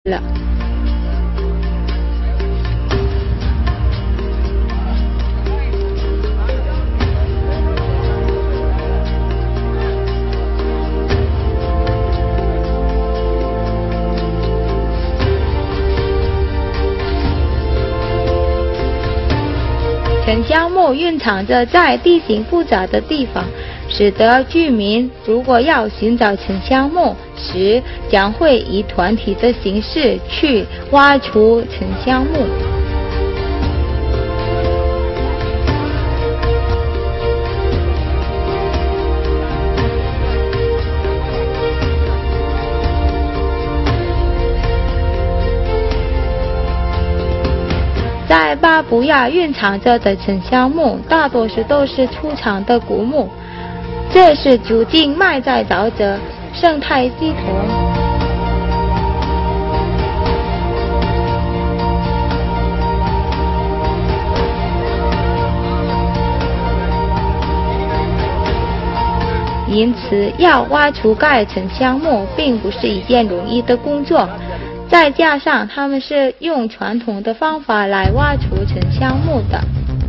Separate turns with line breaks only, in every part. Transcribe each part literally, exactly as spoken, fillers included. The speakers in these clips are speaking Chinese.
了。沉香木蕴藏着在地形复杂的地方，使得居民如果要寻找沉香木时，将会以团体的形式去挖出沉香木。在巴布亚蕴藏着的沉香木，大多数都是粗长的古木，这是究竟埋在沼泽生态系统。因此，要挖出该沉香木并不是一件容易的工作。再加上他们是用传统的方法来挖出沉香木的。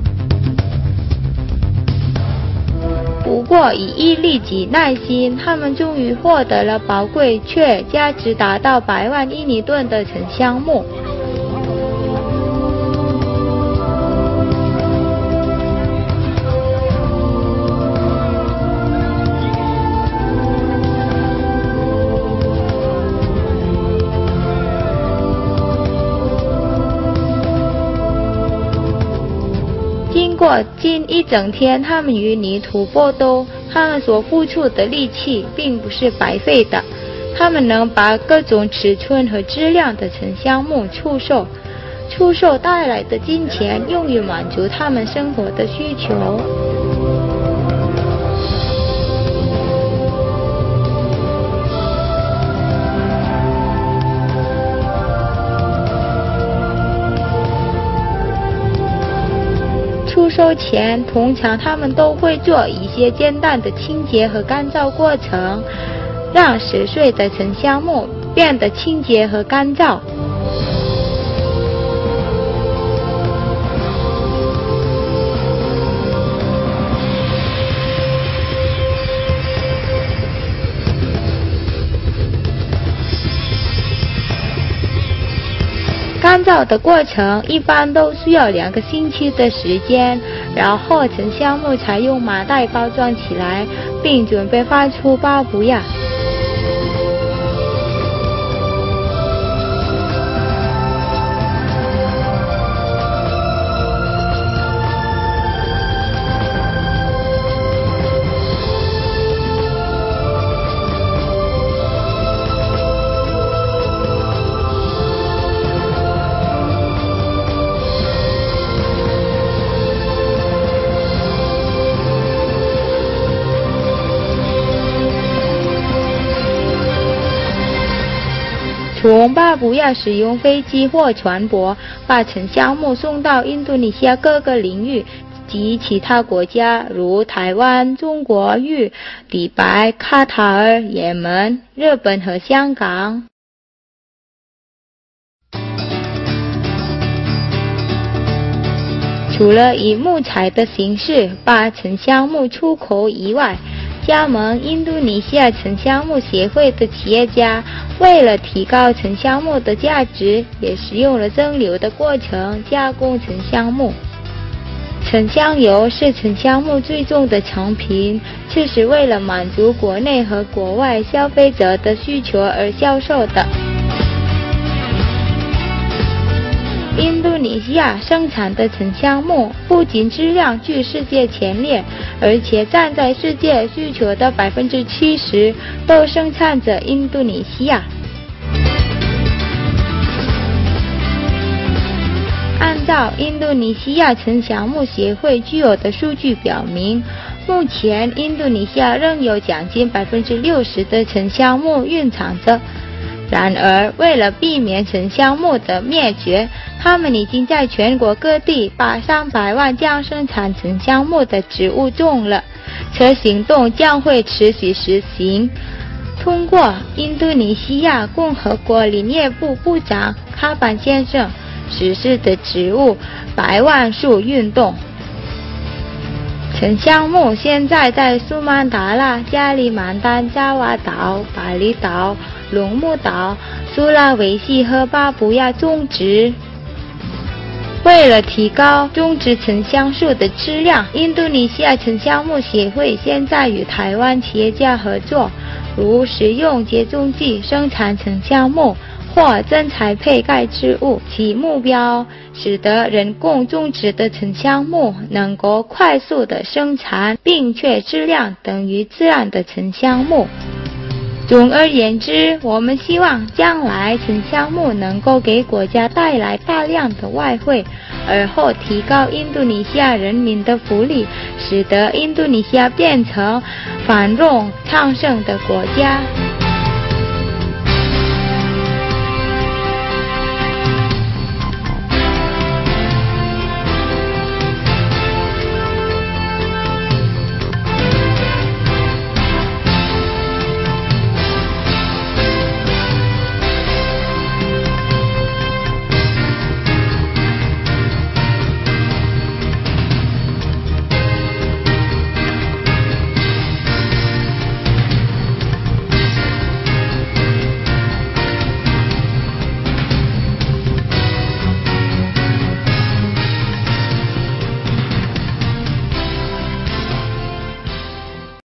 不过以毅力及耐心，他们终于获得了宝贵却价值达到百万印尼盾的沉香木。经过近一整天他们与泥土搏斗，他们所付出的力气并不是白费的。他们能把各种尺寸和质量的沉香木出售，出售带来的金钱用于满足他们生活的需求。出售前，通常他们都会做一些简单的清洁和干燥过程，让十岁的沉香木变得清洁和干燥。干燥的过程一般都需要两个星期的时间，然后沉香木才用麻袋包装起来，并准备发出巴布亚。从巴布亚使用飞机或船舶把沉香木送到印度尼西亚各个领域及其他国家，如台湾、中国、与迪拜、卡塔尔、也门、日本和香港。除了以木材的形式把沉香木出口以外，加盟印度尼西亚沉香木协会的企业家为了提高沉香木的价值，也使用了蒸馏的过程加工沉香木。沉香油是沉香木最重的成品，这是为了满足国内和国外消费者的需求而销售的。印度尼西亚生产的沉香木不仅质量居世界前列，而且占在世界需求的百分之七十都生产着印度尼西亚。按照印度尼西亚沉香木协会具有的数据表明，目前印度尼西亚仍有将近百分之六十的沉香木蕴藏着。然而，为了避免沉香木的灭绝，他们已经在全国各地把上百万将生产沉香木的植物种了。这行动将会持续实行。 通过印度尼西亚共和国林业部部长卡班先生实施的植物百万树运动。沉香木现在在苏曼答腊、加里曼丹、爪哇岛、巴厘岛、龙目岛、苏拉维西和巴布亚种植。为了提高种植沉香树的质量，印度尼西亚沉香木协会现在与台湾企业家合作，如使用节种剂生产沉香木或增材配盖植物，其目标使得人工种植的沉香木能够快速的生产，并且质量等于自然的沉香木。总而言之，我们希望将来沉香木能够给国家带来大量的外汇，而后提高印度尼西亚人民的福利，使得印度尼西亚变成繁荣昌盛的国家。